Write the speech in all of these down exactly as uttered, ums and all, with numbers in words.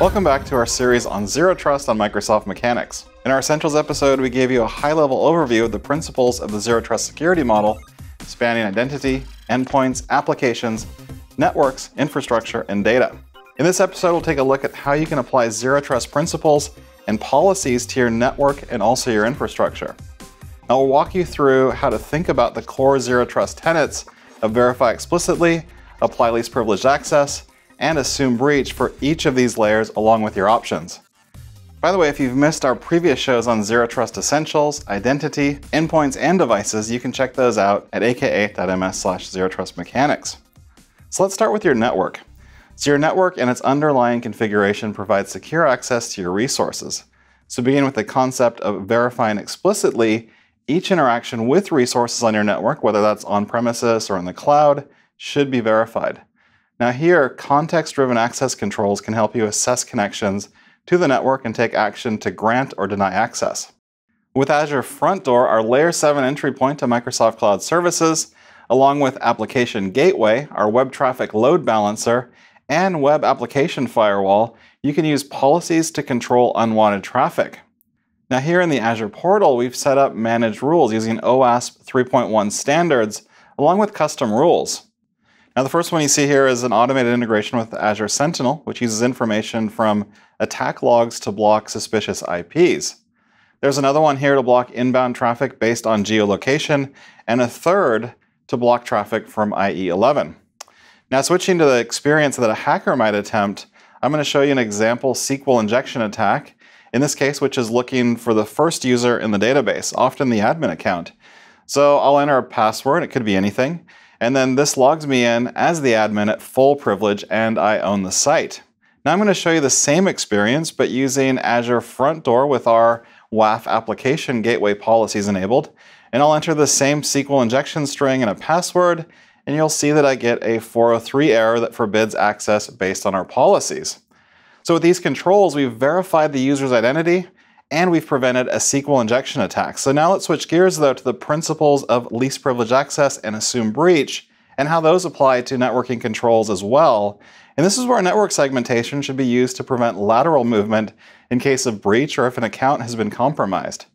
Welcome back to our series on Zero Trust on Microsoft Mechanics. In our Essentials episode, we gave you a high-level overview of the principles of the Zero Trust security model, spanning identity, endpoints, applications, networks, infrastructure, and data. In this episode, we'll take a look at how you can apply Zero Trust principles and policies to your network and also your infrastructure. Now, we'll walk you through how to think about the core Zero Trust tenets of verify explicitly, apply least privileged access, and assume breach for each of these layers along with your options. By the way, if you've missed our previous shows on Zero Trust Essentials, Identity, Endpoints, and Devices, you can check those out at aka.ms slash Zero Trust Mechanics. So let's start with your network. So your network and its underlying configuration provides secure access to your resources. So begin with the concept of verifying explicitly each interaction with resources on your network, whether that's on premises or in the cloud, should be verified. Now here, context-driven access controls can help you assess connections to the network and take action to grant or deny access. With Azure Front Door, our Layer seven entry point to Microsoft Cloud Services, along with Application Gateway, our web traffic load balancer, and Web Application Firewall, you can use policies to control unwanted traffic. Now here in the Azure portal, we've set up managed rules using OWASP three point one standards, along with custom rules. Now the first one you see here is an automated integration with Azure Sentinel, which uses information from attack logs to block suspicious I Ps. There's another one here to block inbound traffic based on geolocation, and a third to block traffic from I E eleven. Now switching to the experience that a hacker might attempt, I'm going to show you an example S Q L injection attack, in this case which is looking for the first user in the database, often the admin account. So I'll enter a password, it could be anything, and then this logs me in as the admin at full privilege and I own the site. Now I'm going to show you the same experience but using Azure Front Door with our W A F application gateway policies enabled, and I'll enter the same S Q L injection string and a password, and you'll see that I get a four oh three error that forbids access based on our policies. So with these controls, we've verified the user's identity and we've prevented a S Q L injection attack. So now let's switch gears though to the principles of least privileged access and assume breach and how those apply to networking controls as well. And this is where network segmentation should be used to prevent lateral movement in case of breach or if an account has been compromised.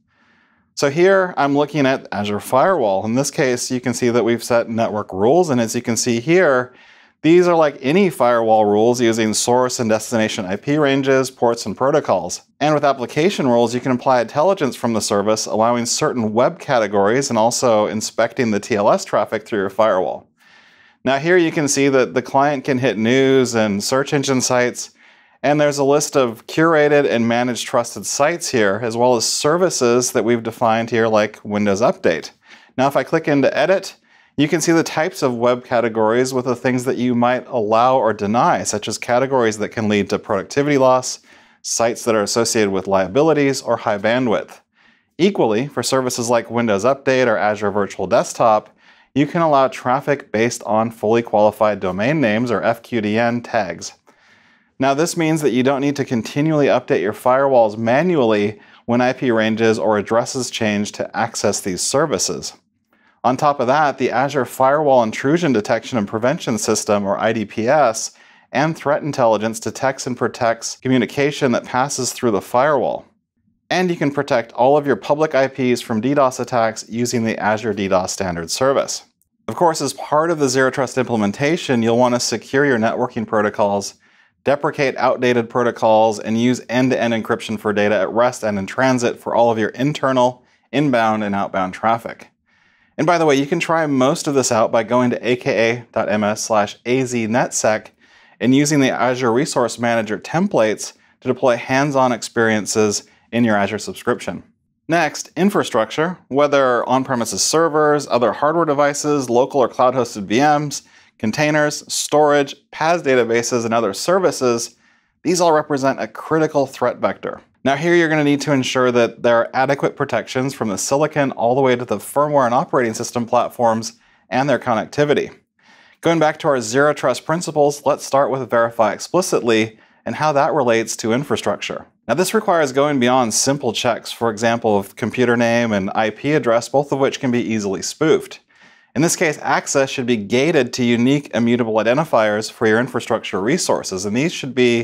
So here I'm looking at Azure Firewall. In this case, you can see that we've set network rules, and as you can see here, these are like any firewall rules using source and destination I P ranges, ports, and protocols. And with application rules, you can apply intelligence from the service, allowing certain web categories and also inspecting the T L S traffic through your firewall. Now here you can see that the client can hit news and search engine sites, and there's a list of curated and managed trusted sites here, as well as services that we've defined here like Windows Update. Now if I click into Edit, you can see the types of web categories with the things that you might allow or deny, such as categories that can lead to productivity loss, sites that are associated with liabilities, or high bandwidth. Equally, for services like Windows Update or Azure Virtual Desktop, you can allow traffic based on fully qualified domain names or F Q D N tags. Now this means that you don't need to continually update your firewalls manually when I P ranges or addresses change to access these services. On top of that, the Azure Firewall Intrusion Detection and Prevention System, or I D P S, and Threat Intelligence detects and protects communication that passes through the firewall. And you can protect all of your public I Ps from DDoS attacks using the Azure DDoS Standard Service. Of course, as part of the Zero Trust implementation, you'll want to secure your networking protocols, deprecate outdated protocols, and use end-to-end encryption for data at rest and in transit for all of your internal, inbound, and outbound traffic. And by the way, you can try most of this out by going to aka.ms slash aznetsec and using the Azure Resource Manager templates to deploy hands-on experiences in your Azure subscription. Next, infrastructure, whether on-premises servers, other hardware devices, local or cloud-hosted V Ms, containers, storage, PaaS databases, and other services, these all represent a critical threat vector. Now here you're going to need to ensure that there are adequate protections from the silicon all the way to the firmware and operating system platforms and their connectivity. Going back to our Zero Trust principles, let's start with verify explicitly and how that relates to infrastructure. Now this requires going beyond simple checks, for example, of computer name and I P address, both of which can be easily spoofed. In this case, access should be gated to unique immutable identifiers for your infrastructure resources, and these should be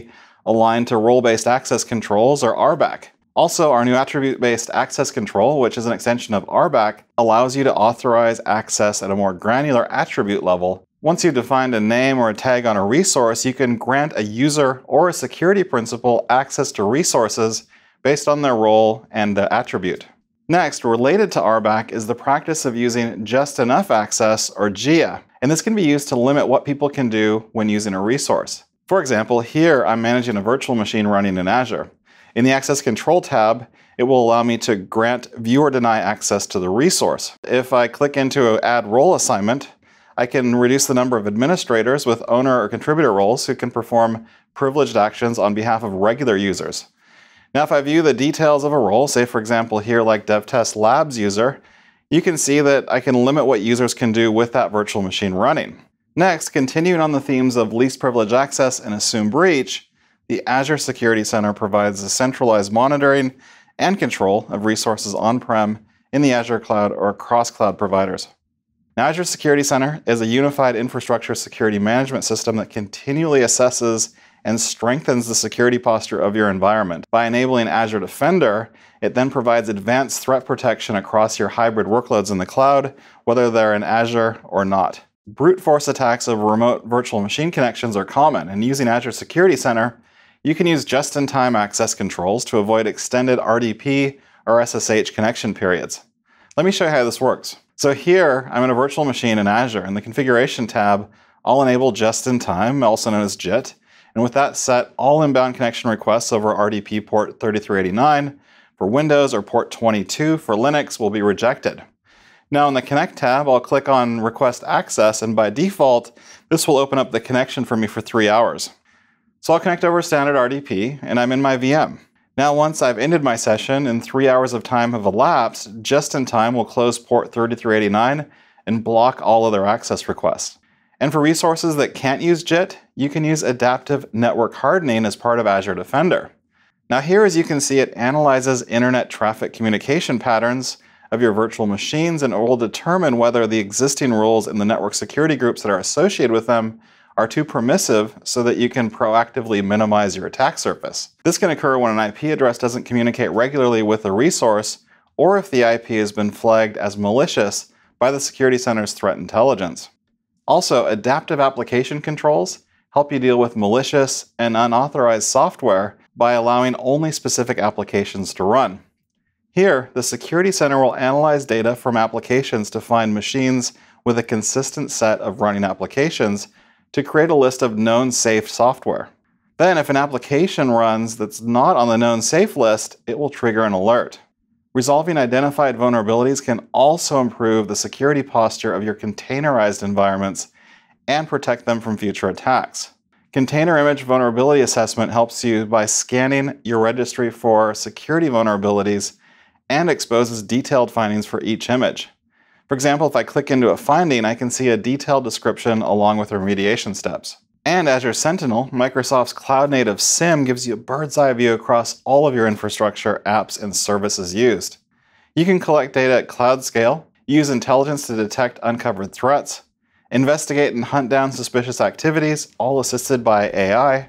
aligned to role-based access controls, or R BAC. Also, our new attribute-based access control, which is an extension of R BAC, allows you to authorize access at a more granular attribute level. Once you've defined a name or a tag on a resource, you can grant a user or a security principal access to resources based on their role and the attribute. Next, related to R BAC is the practice of using just enough access, or G I A, and this can be used to limit what people can do when using a resource. For example, here I'm managing a virtual machine running in Azure. In the Access Control tab, it will allow me to grant, view, or deny access to the resource. If I click into Add Role Assignment, I can reduce the number of administrators with owner or contributor roles who can perform privileged actions on behalf of regular users. Now, if I view the details of a role, say for example here like DevTest Labs user, you can see that I can limit what users can do with that virtual machine running. Next, continuing on the themes of least privilege access and assume breach, the Azure Security Center provides a centralized monitoring and control of resources on-prem, in the Azure cloud, or across cloud providers. Now, Azure Security Center is a unified infrastructure security management system that continually assesses and strengthens the security posture of your environment. By enabling Azure Defender, it then provides advanced threat protection across your hybrid workloads in the cloud, whether they're in Azure or not. Brute force attacks of remote virtual machine connections are common, and using Azure Security Center, you can use just-in-time access controls to avoid extended R D P or S S H connection periods. Let me show you how this works. So here, I'm in a virtual machine in Azure. In the Configuration tab, I'll enable just-in-time, also known as J I T, and with that set, all inbound connection requests over R D P port thirty-three eighty-nine for Windows or port twenty-two for Linux will be rejected. Now in the Connect tab, I'll click on Request Access, and by default, this will open up the connection for me for three hours. So I'll connect over standard R D P, and I'm in my V M. Now once I've ended my session and three hours of time have elapsed, just-in-time will close port thirty-three eighty-nine and block all other access requests. And for resources that can't use J I T, you can use adaptive network hardening as part of Azure Defender. Now here, as you can see, it analyzes internet traffic communication patterns of your virtual machines, and it will determine whether the existing rules in the network security groups that are associated with them are too permissive so that you can proactively minimize your attack surface. This can occur when an I P address doesn't communicate regularly with a resource, or if the I P has been flagged as malicious by the Security Center's threat intelligence. Also, adaptive application controls help you deal with malicious and unauthorized software by allowing only specific applications to run. Here, the Security Center will analyze data from applications to find machines with a consistent set of running applications to create a list of known safe software. Then, if an application runs that's not on the known safe list, it will trigger an alert. Resolving identified vulnerabilities can also improve the security posture of your containerized environments and protect them from future attacks. Container Image Vulnerability Assessment helps you by scanning your registry for security vulnerabilities and exposes detailed findings for each image. For example, if I click into a finding, I can see a detailed description along with remediation steps. And Azure Sentinel, Microsoft's cloud-native SIEM, gives you a bird's-eye view across all of your infrastructure, apps, and services used. You can collect data at cloud scale, use intelligence to detect uncovered threats, investigate and hunt down suspicious activities, all assisted by A I,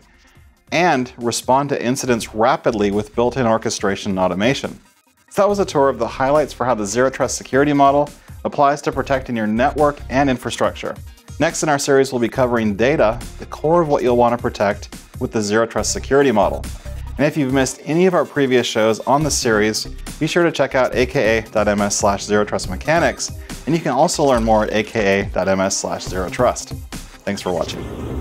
and respond to incidents rapidly with built-in orchestration and automation. So that was a tour of the highlights for how the Zero Trust security model applies to protecting your network and infrastructure. Next in our series, we'll be covering data, the core of what you'll want to protect with the Zero Trust security model. And if you've missed any of our previous shows on the series, be sure to check out aka.ms slash zero trust mechanics, and you can also learn more at aka.ms slash zero trust. Thanks for watching.